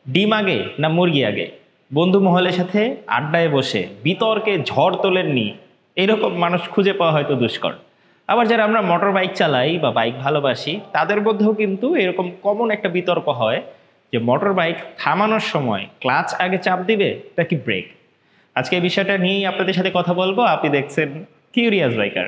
ডিম আগে না মুরগি আগে? বন্ধু মহলের সাথে আড্ডায় বসে বিতর্কে ঝড় তোলেননি এরকম মানুষ খুঁজে পাওয়া হয়তো দুষ্কর। আবার যারা আমরা মোটর বাইক চালাই বা বাইক ভালোবাসি তাদের মধ্যেও কিন্তু এরকম কমন একটা বিতর্ক হয় যে মোটর বাইক থামানোর সময় ক্লাচ আগে চাপ দিবে নাকি ব্রেক। আজকে এই বিষয়টা নিয়েই আপনাদের সাথে কথা বলবো। আপনি দেখছেন কিউরিয়াস বাইকার।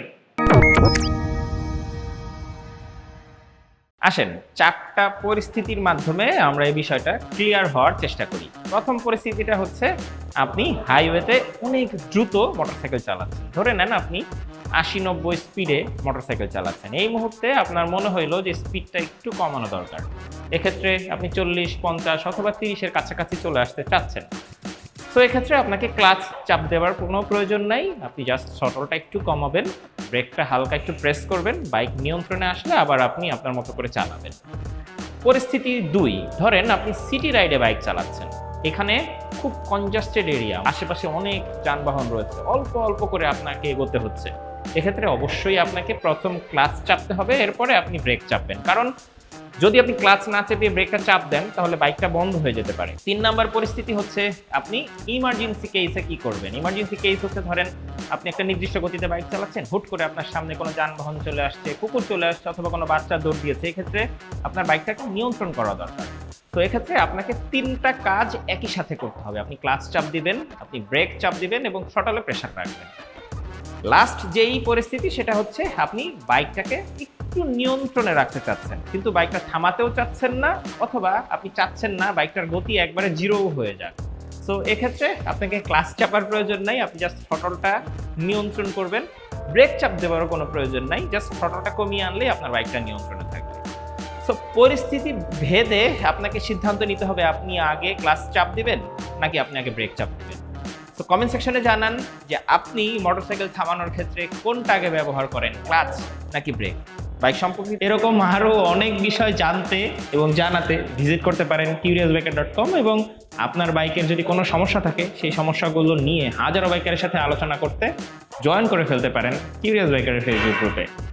আসেন, চারটা পরিস্থিতির মাধ্যমে আমরা এই বিষয়টা ক্লিয়ার হওয়ার চেষ্টা করি। প্রথম পরিস্থিতিটা হচ্ছে আপনি হাইওয়েতে অনেক দ্রুত মোটরসাইকেল চালাচ্ছেন। ধরে নেন আপনি ৮০-৯০ স্পিডে মোটরসাইকেল চালাচ্ছেন। এই মুহূর্তে আপনার মনে হইলো যে স্পিডটা একটু কমানো দরকার। এক্ষেত্রে আপনি ৪০-৫০ অথবা ৩০-এর কাছাকাছি চলে আসতে চাচ্ছেন। তো এক্ষেত্রে আপনাকে ক্লাচ চাপ দেওয়ার কোনো প্রয়োজন নাই। আপনি জাস্ট থ্রটলটা একটু কমাবেন, ব্রেকটা হালকা একটু প্রেস করবেন, বাইক নিয়ন্ত্রণে আসলে আবার আপনি আপনার মতো করে চালাবেন। পরিস্থিতি ২, ধরেন আপনি সিটি রাইডে বাইক চালাচ্ছেন। এখানে খুব কনজাস্টেড এরিয়া, আশেপাশে অনেক যানবাহন রয়েছে, অল্প অল্প করে আপনাকে এগোতে হচ্ছে। এক্ষেত্রে অবশ্যই আপনাকে প্রথম ক্লাচ চাপতে হবে, এরপরে আপনি ব্রেক চাপবেন। কারণ যদি আপনি ক্লাচ না চেপে ব্রেকটা চাপ দেন তাহলে বাইকটা বন্ধ হয়ে যেতে পারে। ৩ নাম্বার পরিস্থিতি হচ্ছে আপনি ইমার্জেন্সি কেসে কি করবেন। ইমার্জেন্সি কেস হচ্ছে ধরেন আপনি একটা নির্দিষ্ট গতিতে বাইক চালাচ্ছেন, হুট করে আপনার সামনে কোনো যানবাহন চলে আসছে, কুকুর চলে আসছে অথবা কোনো বাচ্চা দৌড় দিয়েছে। এক্ষেত্রে আপনার বাইকটাকে নিয়ন্ত্রণ করা দরকার। তো এক্ষেত্রে আপনাকে ৩টা কাজ একই সাথে করতে হবে। আপনি ক্লাচ চাপ দিবেন, আপনি ব্রেক চাপ দিবেন এবং থ্রটলে প্রেসার রাখবেন। লাস্ট যেই পরিস্থিতি সেটা হচ্ছে আপনি বাইকটাকে একটু নিয়ন্ত্রণে রাখতে চাচ্ছেন, কিন্তু বাইকটা থামাতেও চাচ্ছেন না, অথবা আপনি চাচ্ছেন না বাইকটার গতি একবারে জিরো হয়ে যাক। সো এক্ষেত্রে আপনাকে ক্লাচ চাপার প্রয়োজন নাই, আপনি জাস্ট থ্রটলটা নিয়ন্ত্রণ করবেন। ব্রেক চাপ দেওয়ারও কোনো প্রয়োজন নাই, জাস্ট থ্রটলটা কমিয়ে আনলেই আপনার বাইকটা নিয়ন্ত্রণে থাকবে। সো পরিস্থিতি ভেদে আপনাকে সিদ্ধান্ত নিতে হবে আপনি আগে ক্লাচ চাপ দিবেন নাকি আপনি আগে ব্রেক চাপ দিবেন। তো কমেন্ট সেকশনে জানান যে আপনি মোটরসাইকেল থামানোর ক্ষেত্রে কোনটা আগে ব্যবহার করেন, ক্লাচ নাকি ব্রেক। বাইক সম্পর্কিত এরকম আরও অনেক বিষয় জানতে এবং জানাতে ভিজিট করতে পারেন curiousbiker.com, এবং আপনার বাইকের যদি কোনো সমস্যা থাকে সেই সমস্যাগুলো নিয়ে হাজারো বাইকারের সাথে আলোচনা করতে জয়েন করে ফেলতে পারেন কিউরিয়াস বাইকারের ফেসবুক গ্রুপে।